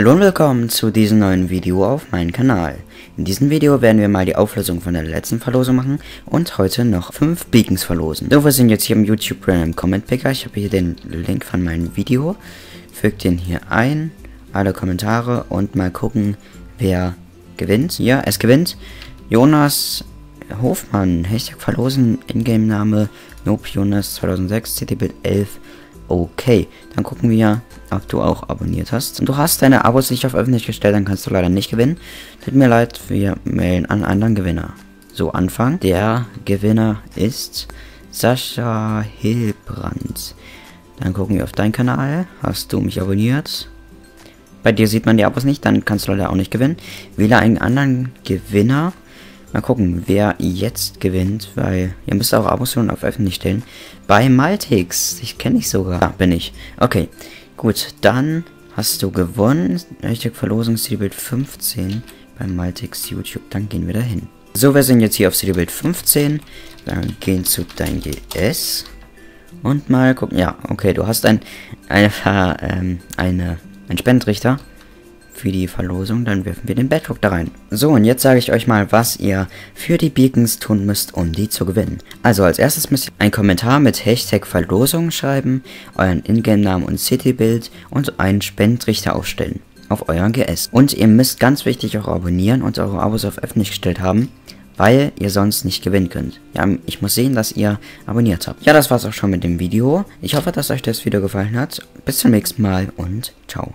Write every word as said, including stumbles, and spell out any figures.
Hallo und willkommen zu diesem neuen Video auf meinem Kanal. In diesem Video werden wir mal die Auflösung von der letzten Verlosung machen und heute noch fünf Beacons verlosen. So, wir sind jetzt hier im YouTube Random Comment Picker. Ich habe hier den Link von meinem Video. Fügt den hier ein, alle Kommentare und mal gucken, wer gewinnt. Ja, es gewinnt Jonas Hofmann. Hashtag verlosen, Ingame-Name NopeJonas zweitausendsechs, C T-Bit elf. Okay, dann gucken wir, ob du auch abonniert hast. Und du hast deine Abos nicht auf öffentlich gestellt, dann kannst du leider nicht gewinnen. Tut mir leid, wir mailen an anderen Gewinner. So, Anfang. Der Gewinner ist Sascha Hilbrand. Dann gucken wir auf deinen Kanal. Hast du mich abonniert? Bei dir sieht man die Abos nicht, dann kannst du leider auch nicht gewinnen. Wähle einen anderen Gewinner. Mal gucken, wer jetzt gewinnt, weil ihr müsst auch Abos auf öffentlich stellen. Bei Maltix. Ich kenne dich sogar. Ja, bin ich. Okay, gut. Dann hast du gewonnen. Hashtag Verlosung C D-Bild fünfzehn bei Maltix YouTube. Dann gehen wir dahin. So, wir sind jetzt hier auf C D-Bild fünfzehn. Dann gehen zu dein G S. Und mal gucken. Ja, okay, du hast ein, eine, ähm, eine, einen Spendentrichter für die Verlosung, dann werfen wir den Bedrock da rein. So, und jetzt sage ich euch mal, was ihr für die Beacons tun müsst, um die zu gewinnen. Also als erstes müsst ihr einen Kommentar mit Hashtag Verlosung schreiben, euren Ingame-Namen und C T-Bild und einen Spendentrichter aufstellen auf euren G S. Und ihr müsst ganz wichtig auch abonnieren und eure Abos auf öffentlich gestellt haben, weil ihr sonst nicht gewinnen könnt. Ja, ich muss sehen, dass ihr abonniert habt. Ja, das war's auch schon mit dem Video. Ich hoffe, dass euch das Video gefallen hat. Bis zum nächsten Mal und ciao.